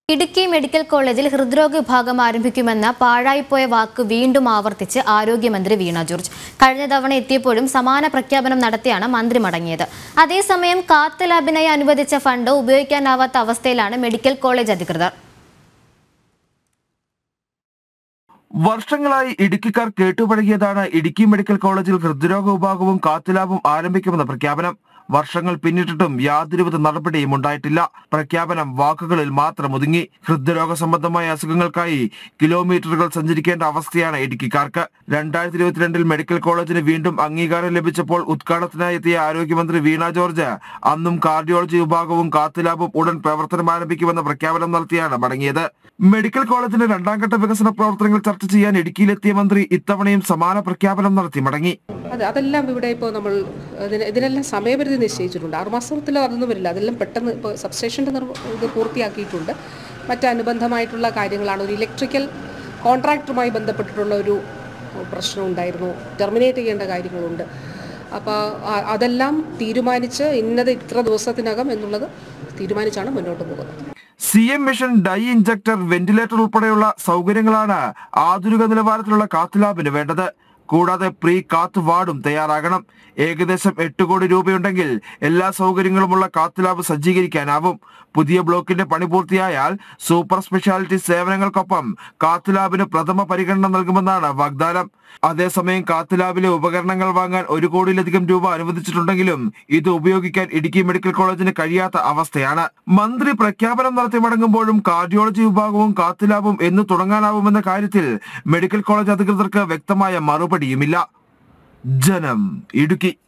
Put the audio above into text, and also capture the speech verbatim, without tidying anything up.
Idukki medical കോളേജിൽ ഹൃദ്രോഗ വിഭാഗം ആരംഭിക്കുമെന്ന പാഴായിപ്പോയ വാക്ക് വീണ്ടും ആവർത്തിച്ച് ആരോഗ്യമന്ത്രി വീണ ജോർജ്. കഴിഞ്ഞ തവണ എത്തിയപ്പോഴും സമാന പ്രഖ്യാപനം നടത്തിയാണ് മന്ത്രി മടങ്ങിയത്. അതേസമയം കാത്ത് ലാബിനായി അനുവദിച്ച ഫണ്ട് ഉപയോഗിക്കാനാവാത്ത അവസ്ഥയിലാണ് മെഡിക്കൽ കോളേജ് അധികൃതർ. വർഷങ്ങളായി ഇടുക്കിക്കാർ കേട്ടുപഴകിയതാണ് ഇടുക്കി മെഡിക്കൽ കോളേജിൽ ഹൃദ്രോഗ വിഭാഗവും കാത്ത് ലാബും ആരംഭിക്കുമെന്ന പ്രഖ്യാപനം. വർഷങ്ങൾ പിന്നിട്ടിട്ടും യാതൊരുവിധ നടപടിയും ഉണ്ടായിട്ടില്ല. പ്രഖ്യാപനം വാക്കുകളിൽ മാത്രം ഒതുങ്ങി. ഹൃദ്രോഗ സംബന്ധമായ അസുഖങ്ങൾക്കായി കിലോമീറ്ററുകൾ സഞ്ചരിക്കേണ്ട അവസ്ഥയാണ് ഇടുക്കിക്കാർക്ക്. രണ്ടായിരത്തി ഇരുപത്തിരണ്ടിൽ മെഡിക്കൽ കോളേജിന് വീണ്ടും അംഗീകാരം ലഭിച്ചപ്പോൾ ഉദ്ഘാടനത്തിനായി എത്തിയ ആരോഗ്യമന്ത്രി വീണ ജോർജ് അന്നും കാർഡിയോളജി വിഭാഗവും കാത്ത് ലാബും ഉടൻ പ്രവർത്തനം ആരംഭിക്കുമെന്ന പ്രഖ്യാപനം നടത്തിയാണ് മടങ്ങിയത്. മെഡിക്കൽ കോളേജിന്റെ രണ്ടാം ഘട്ട വികസന പ്രവർത്തനങ്ങൾ ചർച്ച ചെയ്യാൻ ഇടുക്കിയിലെത്തിയ മന്ത്രി ഇത്തവണയും സമാന പ്രഖ്യാപനം നടത്തി മടങ്ങി. അതെ, അതെല്ലാം ഇവിടെ ഇപ്പോൾ നമ്മൾ ഇതിനെല്ലാം സമയപരിധി നിശ്ചയിച്ചിട്ടുണ്ട്. ആറുമാസത്തിൽ അതൊന്നും വരില്ല. അതെല്ലാം പെട്ടെന്ന് ഇപ്പോൾ സബ്സ്റ്റേഷൻ്റെ ഇത് പൂർത്തിയാക്കിയിട്ടുണ്ട്. മറ്റനുബന്ധമായിട്ടുള്ള കാര്യങ്ങളാണ്. ഒരു ഇലക്ട്രിക്കൽ കോൺട്രാക്ടറുമായി ബന്ധപ്പെട്ടിട്ടുള്ള ഒരു പ്രശ്നം ഉണ്ടായിരുന്നു. ടെർമിനേറ്റ് ചെയ്യേണ്ട കാര്യങ്ങളുണ്ട്. അപ്പോൾ അതെല്ലാം തീരുമാനിച്ച് ഇന്നത് ഇത്ര ദിവസത്തിനകം എന്നുള്ളത് തീരുമാനിച്ചാണ് മുന്നോട്ട് പോകുന്നത്. C M machine, dye injector, ventilator ഉൾപ്പെടെയുള്ള സൗകര്യങ്ങളാണ് ആധുനിക നിലവാരത്തിലുള്ള കാത്ത് ലാബിന് വേണ്ടത്. കൂടാതെ പ്രീ കാത്ത് വാർഡും തയ്യാറാകണം. ഏകദേശം എട്ട് കോടി രൂപയുണ്ടെങ്കിൽ എല്ലാ സൗകര്യങ്ങളുമുള്ള കാത്ത് ലാബ് സജ്ജീകരിക്കാനാവും. പുതിയ ബ്ലോക്കിന്റെ പണി പൂർത്തിയായാൽ സൂപ്പർ സ്പെഷ്യാലിറ്റി സേവനങ്ങൾക്കൊപ്പം കാത്ത് ലാബിന് പ്രഥമ പരിഗണന നൽകുമെന്നാണ് വാഗ്ദാനം. അതേസമയം കാത്ത് ലാബിലെ ഉപകരണങ്ങൾ വാങ്ങാൻ ഒരു കോടിയിലധികം രൂപ അനുവദിച്ചിട്ടുണ്ടെങ്കിലും ഇത് ഉപയോഗിക്കാൻ ഇടുക്കി മെഡിക്കൽ കോളേജിന് കഴിയാത്ത അവസ്ഥയാണ്. മന്ത്രി പ്രഖ്യാപനം നടത്തി മടങ്ങുമ്പോഴും കാർഡിയോളജി വിഭാഗവും കാത്ത് ലാബും എന്ന് തുടങ്ങാനാവുമെന്ന കാര്യത്തിൽ മെഡിക്കൽ കോളേജ് അധികൃതർക്ക് വ്യക്തമായ മറുപടിയുമില്ല. ജനം, ഇടുക്കി.